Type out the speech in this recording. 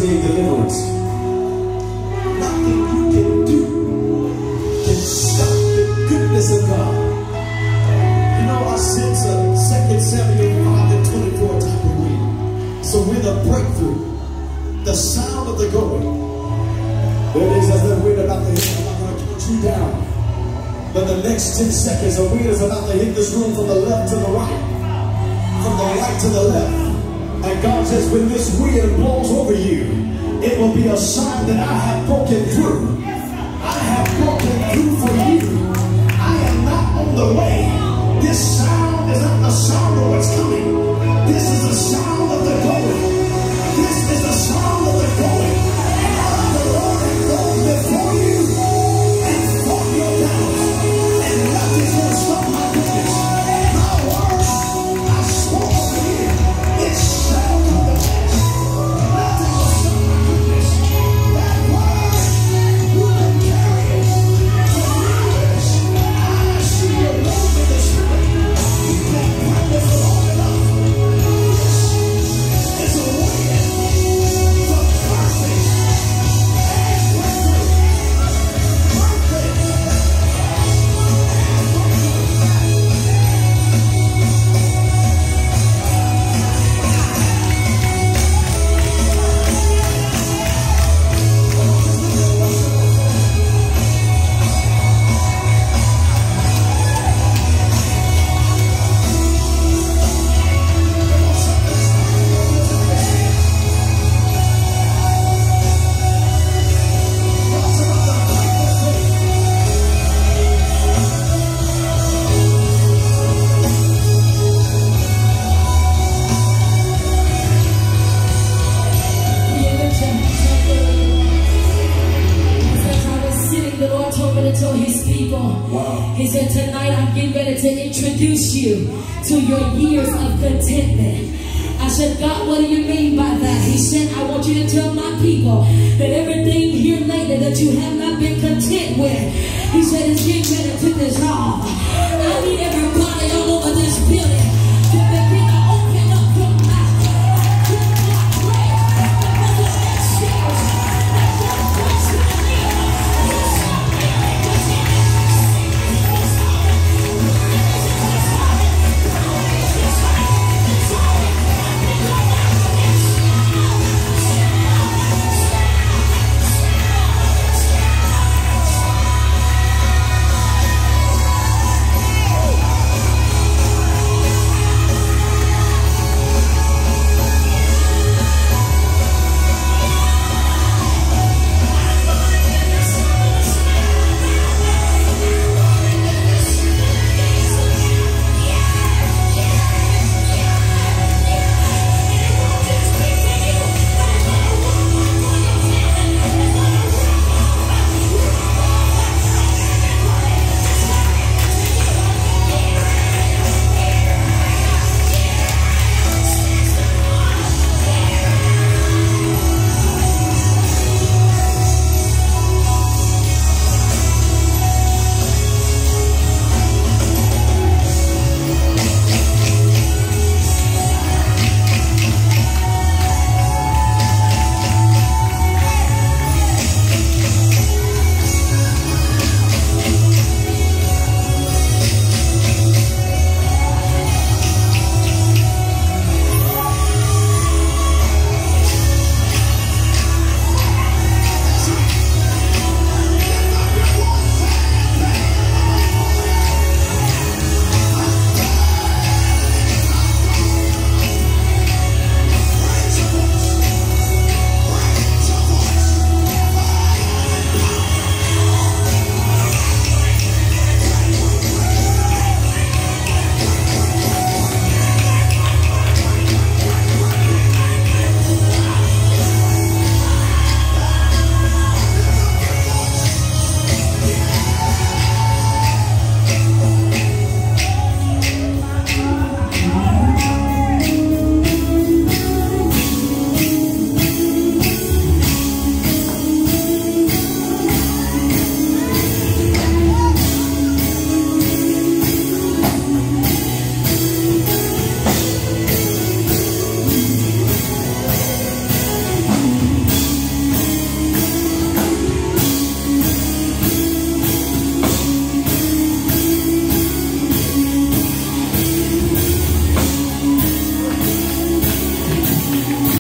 need deliverance. Nothing you can do can stop the goodness of God. You know, I sense a 2 Samuel 5:24 type of read. So with a breakthrough, the sound of the going. There it is, as the wind about to hit. I'm not going to count you down. But the next 10 seconds, the wind is about to hit this room from the left to the right. From the right to the left. And God says, when this wind blows over you, it will be a sign that I have broken through. I have broken through for you. I am not on the way. This sound is not the sound of what's coming. This is the sound of the going. This is the sound of the going. The Lord has gone before you and fought your battles. And nothing's going to stop my goodness. My word, I spoke over you. It shall come to pass. Nothing will stop my goodness. That word, you can carry it for years. I see you move in the spirit. You can practice long enough. It's a win for perfect and breakthrough. Perfect. He said, tonight I'm getting ready to introduce you to your years of contentment. I said, God, what do you mean by that? He said,